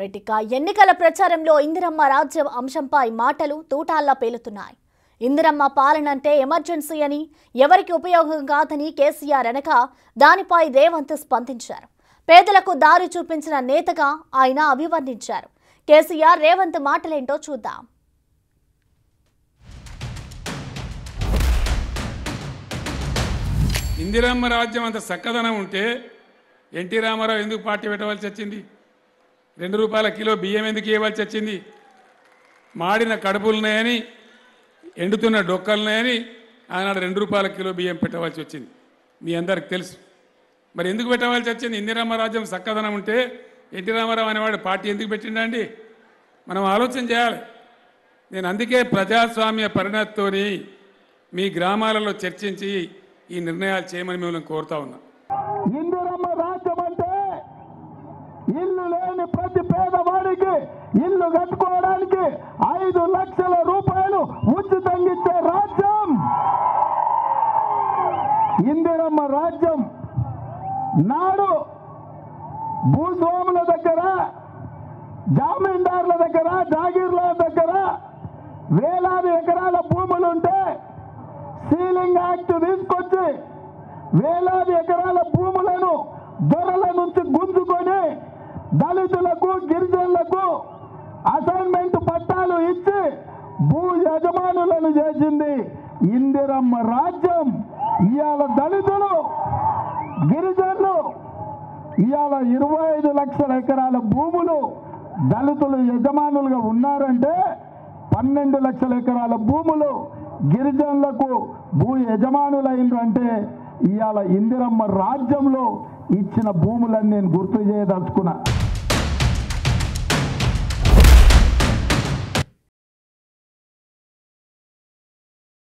రెడ్డిక ఎన్నికల ప్రచారంలో ఇందిరమ్మ రాజ్యం అంశంపై మాటలు తూటాల్లా పేలుతున్నాయి. ఇందిరమ్మ పాలన అంటే ఎమర్జెన్సీ అని, ఎవరికి ఉపయోగం కాదని కేసీఆర్ అనక దానిపై రేవంత్ స్పందించారు. పేదలకు దారి చూపించిన నేతగా ఆయన అభివర్ణించారు. కేసీఆర్ రేవంత్ మాటలేంటో చూద్దాం. ఇందిరమ్మ రాజ్యం అంత చక్కదనం ఉంటే ఎన్టీ రామారావు ఎందుకు పార్టీ పెట్టవలసి వచ్చింది? 2 రూపాయల కిలో బియ్యం ఎందుకు ఇవ్వాల్సి వచ్చింది? మాడిన కడుపులున్నాయని, ఎండుతున్న డొక్కలున్నాయని ఆనాడు 2 రూపాయల కిలో బియ్యం పెట్టవలసి వచ్చింది. మీ అందరికి తెలుసు. మరి ఎందుకు పెట్టవలసి వచ్చింది? ఇందిరమ్మ రాజ్యం చక్కదనం ఉంటే ఎన్టీ రామారావు అనేవాడు పార్టీ ఎందుకు పెట్టిండండి? మనం ఆలోచన చేయాలి. నేను అందుకే ప్రజాస్వామ్య పరిణతితోని మీ గ్రామాలలో చర్చించి ఈ నిర్ణయాలు చేయమని మిమ్మల్ని కోరుతా ఉన్నా. ఇందిరమ్మ రాజ్యం అంటే ఇల్లు లేని ప్రతి పేదవాడికి ఇల్లు కట్టుకోవడానికి 5 లక్షల రూపాయలు ఉచితంగా ఇచ్చే రాజ్యం ఇందిరమ్మ రాజ్యం. నాడు భూస్వాముల దగ్గర, జామీందారుల దగ్గర, జాగీర్ల దగ్గర వేలాది ఎకరాల భూములుంటే సీలింగ్ యాక్ట్ తీసుకొచ్చి వేలాది ఎకరాల భూములను దొరల నుంచి గుంజుకొని దళితులకు, గిరిజనులకు అసైన్మెంట్ పట్టాలు ఇచ్చి భూ యజమానులను చేసింది ఇందిరమ్మ రాజ్యం. ఇవాళ దళితులు, గిరిజనులు ఇవాళ 25 లక్షల ఎకరాల భూములు దళితులు యజమానులుగా ఉన్నారంటే 12 లక్షల ఎకరాల భూములు గిరిజనులకు భూ యజమానులైన అంటే ఇవాళ ఇందిరమ్మ రాజ్యంలో ఇచ్చిన భూములని నేను గుర్తు చేయదలుచుకున్నా.